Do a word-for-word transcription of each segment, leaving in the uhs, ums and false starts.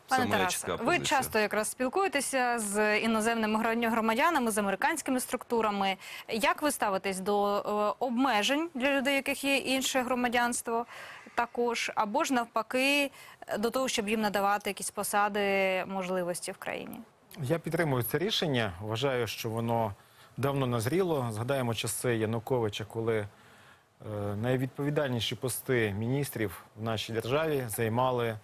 Пане Тарасе, ви часто якраз спілкуєтеся з іноземними громадянами, з американськими структурами. Як ви ставитесь до е, обмежень для людей, яких є інше громадянство також, або ж навпаки до того, щоб їм надавати якісь посади, можливості в країні? Я підтримую це рішення. Вважаю, що воно давно назріло. Згадаємо часи Януковича, коли е, найвідповідальніші пости міністрів в нашій державі займали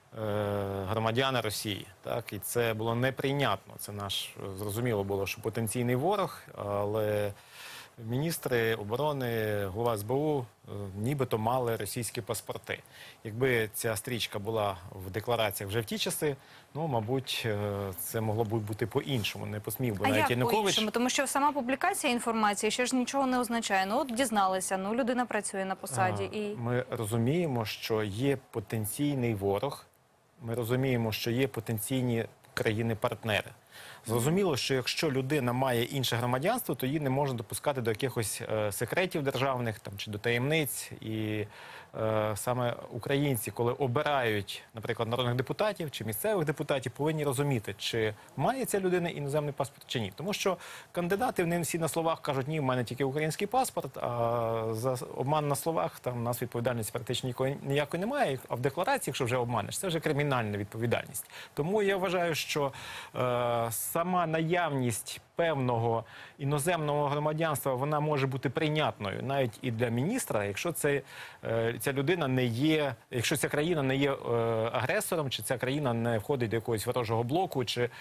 громадяни Росії, так, і це було неприйнятно. Це наш, зрозуміло було, що потенційний ворог, але міністри оборони, голова ес бе у нібито мали російські паспорти. Якби ця стрічка була в деклараціях вже в ті часи, ну, мабуть, це могло б бути по-іншому. Не посмів би а навіть Янукович. по-іншому? Тому що сама публікація інформації ще ж нічого не означає. Ну, от дізналися, ну, людина працює на посаді. І... Ми розуміємо, що є потенційний ворог. Ми розуміємо, що є потенційні країни-партнери. Зрозуміло, що якщо людина має інше громадянство, то її не можна допускати до якихось е, секретів державних там, чи до таємниць. І е, саме українці, коли обирають, наприклад, народних депутатів чи місцевих депутатів, повинні розуміти, чи має ця людина іноземний паспорт чи ні. Тому що кандидати, вони всі на словах кажуть, ні, в мене тільки український паспорт, а за обман на словах там у нас відповідальності практично ніякої немає, а в декларації, якщо вже обманеш, це вже кримінальна відповідальність. Тому я вважаю, що е, сама наявність певного іноземного громадянства, вона може бути прийнятною навіть і для міністра, якщо це, е, ця людина не є, якщо ця країна не є е, агресором, чи ця країна не входить до якогось ворожого блоку, чи,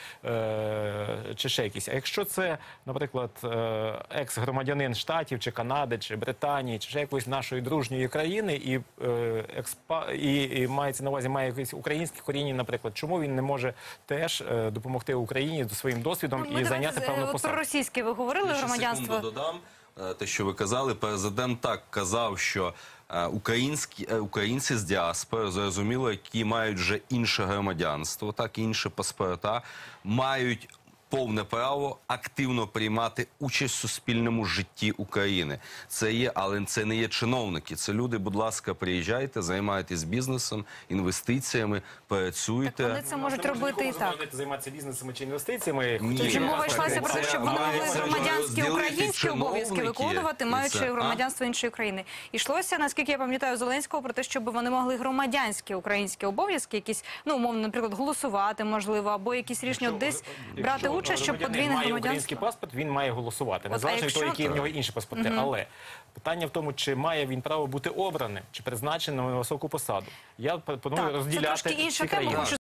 е, чи ще якісь. А якщо це, наприклад, е, екс-громадянин Штатів, чи Канади, чи Британії, чи ще якоїсь нашої дружньої країни, і, е, експа, і, і мається на увазі, має якісь українські коріння, наприклад, чому він не може теж е, допомогти Україні з своїм досвідом ну, і зайняти певну посаду? Про російське ви говорили громадянство? Ще секунду додам. Те, що ви казали, президент так казав, що українські, українці з діаспори, зрозуміло, які мають вже інше громадянство, так, інші паспорта, мають повне право активно приймати участь в суспільному житті України. Це є, але це не є чиновники. Це люди, будь ласка, приїжджайте, займайтесь бізнесом, інвестиціями, працюйте. Так вони це можуть робити і так. Займатися бізнесом чи інвестиціями. Чи мова йшлася про те, щоб вони могли громадянські українські обов'язки виконувати, маючи громадянство іншої країни? Ішлося, наскільки я пам'ятаю, Зеленського про те, щоб вони могли громадянські українські обов'язки, якісь, ну, умовно, наприклад, голосувати, можливо, або якісь рішення десь брати участь, щоб подвійне громадянство... має український паспорт, він має голосувати. Незалежно від того, які в нього інші паспорти. Угу. Але питання в тому, чи має він право бути обраним, чи призначеним на високу посаду. Я пропоную розділяти ці країни.